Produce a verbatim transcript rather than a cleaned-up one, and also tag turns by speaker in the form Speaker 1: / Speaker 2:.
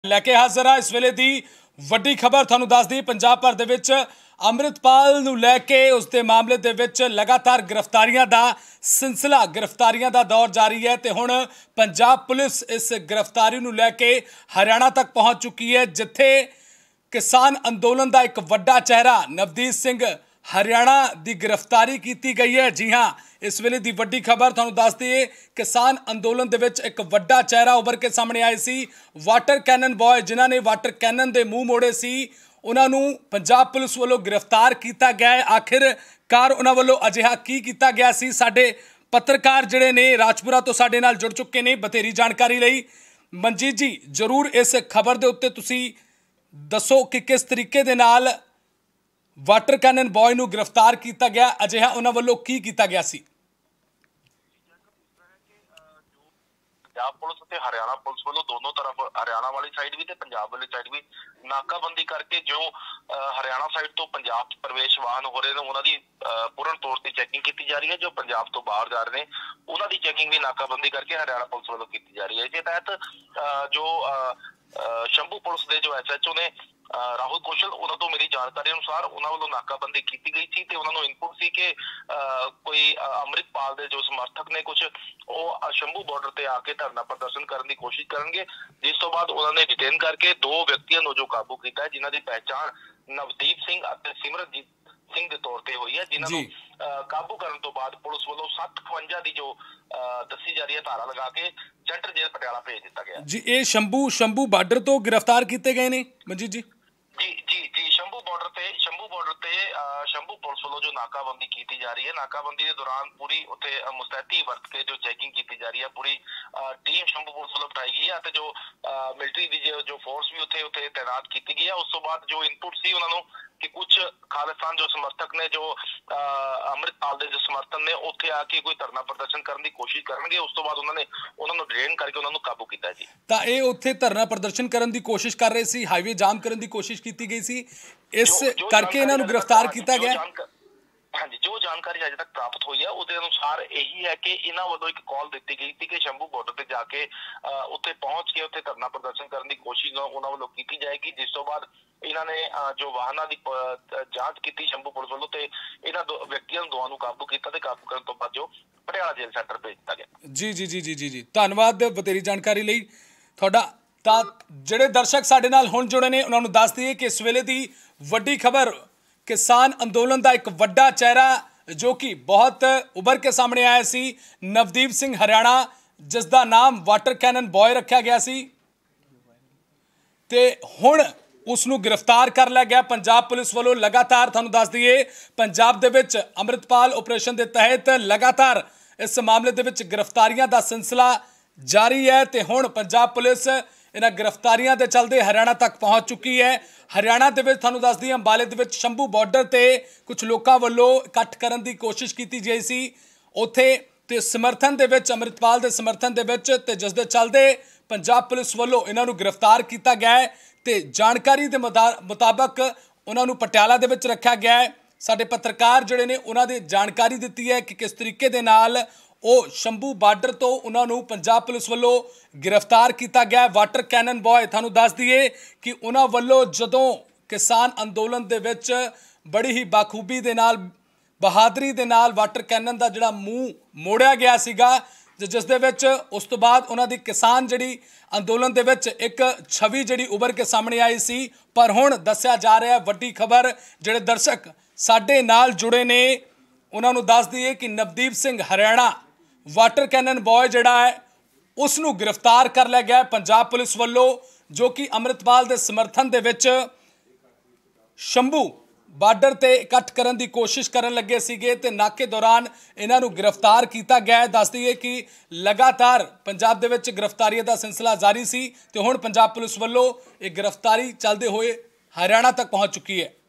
Speaker 1: लैके हाज़र हाँ इस वेले दी वड्डी खबर तुहानूं दस दी पंजाब भर दे विच अमृतपाल नूं लैके उसके मामले दे विच लगातार गिरफ्तारियां दा सिलसिला गिरफ्तारियां दा दौर जारी है तो हुण पंजाब पुलिस इस गिरफ्तारी नूं लैके हरियाणा तक पहुंच चुकी है जिथे किसान अंदोलन का एक वड्डा चेहरा नवदीप सिंह हरियाणा की गिरफ्तारी की गई है। जी हाँ, इस वेले की वड्डी खबर तुहानूं दस दईए किसान अंदोलन दे विच एक वड्डा चेहरा उभर के सामने आए सी। वाटर कैनन बॉय जिन्हां ने वाटर कैनन के मूँह मोड़े सी उन्हां नूं पंजाब पुलिस वालों गिरफ्तार किया गया है। आखिरकार उन्हां वालों अजिहा की किया गया सी? साडे पत्रकार जिहड़े ने राजपुरा तो साडे नाल जुड़ चुके ने बथेरी जानकारी लई। मनजीत जी जरूर इस खबर के उत्ते तुसीं दसो कि किस तरीके दे नाल वाटर कैनन बॉय नूं गिरफ्तार किया गया, अजिहा उन्हां वल्लों की किया गया सी?
Speaker 2: पंजाब पुलिस ते हरियाणा पुलिस वालों दोनों तरफ हरियाणा वाली साइड भी ते पंजाब वाली साइड भी नाकाबंदी करके जो हरियाणा साइड तो पंजाब प्रवेश वाहन हो रहे हैं उन्होंने पूर्ण तौर पर चैकिंग की जा रही है। जो पंजाब तो बाहर जा रहे हैं उन्होंने चैकिंग भी नाकाबंदी करके हरियाणा पुलिस वालों की जा रही है। इस तहत जो शंभू पुलिस के जो एस एच ओ ने राहुल कौशल उन्होंने तो मेरी जानकारी अनुसार उन्होंने वालों नाकाबंदी की गई थी ते उन्होंने इनपुट सी कि कोई अमृतपाल के जो समर्थक ने कुछ वो शंभू बॉर्डर से आके धरना प्रदर्शन करने की कोशिश करेंगे, जिस तो बाद उन्होंने डिटेन करके दो व्यक्तियों को जो काबू किया है जिन्हों की पहचान नवदीप सिंह और सिमरनजीत सिंह के तौर पर हुई है, जिन्होंने काबू करने तो बाद पुलिस वालों सत्त खवंजा की जो दसी जा रही है धारा लगा के सेंटर जेल पटियाला भेज दिता गया
Speaker 1: जी। ये शंभू शंभू बॉर्डर तो गिरफ्तार किए गए ने मनजीत जी?
Speaker 2: जी जी जी शंभू बॉर्डर पे शंभू बॉर्डर पे शंभू पुलिस वालों जो नाकाबंदी की जा रही है, नाकाबंदी के दौरान पूरी उत्थे मुस्तैदी वरत के जो चैकिंग की जा रही है, पूरी टीम शंभू पुलिस वालों बिठाई गई है। जो मिलिटरी की जो, जो फोर्स भी उत्थे उत्थे तैनात की गई है। उस तो बाद जो इनपुट सी उन्होंने कि कुछ खालिस्तान जो समर्थक ने जो अमृतपाल के जो समर्थन ने उत्थे आके कोई धरना प्रदर्शन करने की कोशिश करेंगे, उस तो बाद उन्होंने उन्होंने डिटेन करके उन्होंने काबू किया जी।
Speaker 1: तो ये उत्थे धरना प्रदर्शन करने की कोशिश कर रहे सी, हाईवे जाम करने की कोशिश की गई सी, इस करके इन्हों गिरफ्तार किया गया।
Speaker 2: हाँ जी, जो जानकारी अजे तक प्राप्त हुई है उसके अनुसार यही है कि इन्हों वालों एक कॉल दी गई थी कि शंभू बॉर्डर पर जाके उत्थे पहुंच के उत्थे धरना प्रदर्शन करने की कोशिश उन्होंने वालों की जाएगी, जिस तो बाद इन्होंने जो वाहनों की जांच की शंभू पुलिस वालों ते इन्हां दो व्यक्तियों दोवां नूं काबू किया ते काबू करने तो बाद जो पटियाला जेल सेंटर भेज दिता गया।
Speaker 1: जी जी जी जी जी जी धन्यवाद बतेरी जानकारी लई तुहाडा। तां जिहड़े दर्शक साडे नाल हुण जुड़े ने उन्हां नूं दस दईए कि इस वेले दी वड्डी खबर किसान अंदोलन का एक वड्डा चेहरा जो कि बहुत उभर के सामने आया सी, नवदीप सिंह हरियाणा जिसका नाम वाटर कैनन बॉय रखा गया सी ते हुण उसनूं गिरफ्तार कर लिया गया पंजाब पुलिस वालों। लगातार तुहानूं दस दईए पंजाब दे विच अमृतपाल ऑपरेशन के तहत लगातार इस मामले दे विच गिरफ्तारियां दा सिलसिला जारी है ते हुण पंजाब पुलिस इन्हां गिरफ्तारियां दे चलदे हरियाणा तक पहुंच चुकी है। हरियाणा दे विच तुहानूं दस दईए अंबाले दे विच शंभू बॉर्डर ते कुछ लोकां वल्लों इकट्ठ करन दी कोशिश की गई सी उत्थे ते समर्थन दे विच अमृतपाल दे समर्थन दे विच ते जिस दे चलदे पंजाब पुलिस वल्लों इन्हां नूं गिरफ्तार किया गया है ते जानकारी के मुताबक उन्होंने पटियाला दे विच रखा गया है। साडे पत्रकार जिहड़े ने उन्होंने जानकारी दी है कि किस तरीके दे नाल ओ शंभू बार्डर तो उन्होंने पंजाब पुलिस वालों गिरफ्तार किया गया। वाटर कैनन बॉय तुहानूं दस दईए कि उन्हां वल्लों जदों किसान अंदोलन दे विच बड़ी ही बाखूबी दे नाल बहादरी दे नाल वाटर कैनन का जिहड़ा मूँह मोड़िया गया सीगा, जिस दे विच उस तो बाद उन्हां दी किसान जिहड़ी अंदोलन दे विच एक छवि जिहड़ी उभर के सामने आई सी। पर हुण दस्सिया जा रहा है वड्डी खबर जिहड़े दर्शक साडे नाल जुड़े ने उन्हां नूं दस दईए कि Navdeep Singh Haryana water cannon boy जिहड़ा है उसनूं गिरफ्तार कर लिया गया पंजाब पुलिस वालों, जो कि अमृतपाल के समर्थन दे विच शंभू बार्डर ते इकट्ठ करने की कोशिश करन लगे सीगे ते नाके दौरान इन्हां नूं गिरफ्तार किया गया। दस दईए कि लगातार पंजाब दे विच गिरफ्तारियां दा सिलसिला जारी सी ते हुण पंजाब पुलिस वालों एक गिरफ्तारी चलदे होए हरियाणा तक पहुंच चुकी है।